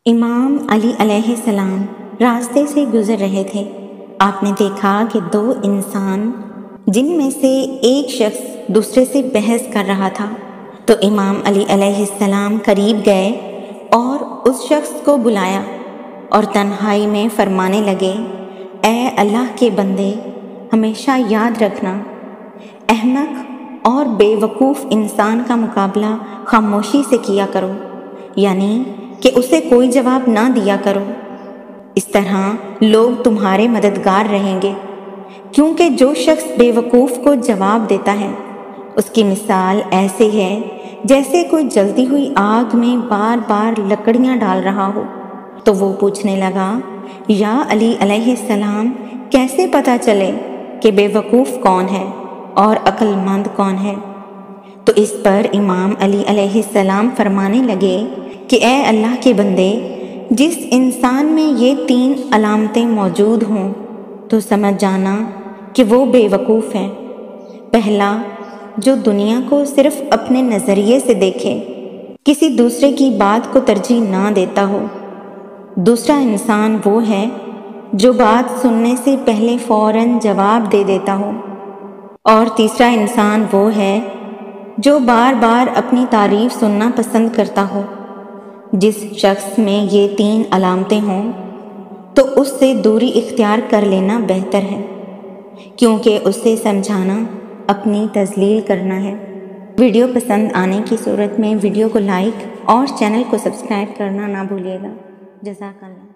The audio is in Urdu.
امام علی علیہ السلام راستے سے گزر رہے تھے۔ آپ نے دیکھا کہ دو انسان جن میں سے ایک شخص دوسرے سے بحث کر رہا تھا، تو امام علی علیہ السلام قریب گئے اور اس شخص کو بلایا اور تنہائی میں فرمانے لگے، اے اللہ کے بندے، ہمیشہ یاد رکھنا، احمق اور بے وقوف انسان کا مقابلہ خاموشی سے کیا کرو، یعنی کہ اسے کوئی جواب نہ دیا کرو۔ اس طرح لوگ تمہارے مددگار رہیں گے، کیونکہ جو شخص بے وقوف کو جواب دیتا ہے اس کی مثال ایسے ہے جیسے کوئی جلتی ہوئی آگ میں بار بار لکڑیاں ڈال رہا ہو۔ تو وہ پوچھنے لگا، یا علی علیہ السلام، کیسے پتہ چلے کہ بے وقوف کون ہے اور عقل مند کون ہے؟ تو اس پر امام علی علیہ السلام فرمانے لگے کہ اے اللہ کے بندے، جس انسان میں یہ 3 علامتیں موجود ہوں تو سمجھ جانا کہ وہ بے وقوف ہے۔ پہلا، جو دنیا کو صرف اپنے نظریے سے دیکھے، کسی دوسرے کی بات کو ترجیح نہ دیتا ہو۔ دوسرا انسان وہ ہے جو بات سننے سے پہلے فوراً جواب دے دیتا ہو۔ اور تیسرا انسان وہ ہے جو بار بار اپنی تعریف سننا پسند کرتا ہو۔ جس شخص میں یہ 3 علامتیں ہوں تو اس سے دوری اختیار کر لینا بہتر ہے، کیونکہ اسے سمجھانا اپنی تذلیل کرنا ہے۔ ویڈیو پسند آنے کی صورت میں ویڈیو کو لائک اور چینل کو سبسکرائب کرنا نہ بھولیے گا۔ جزاک اللہ۔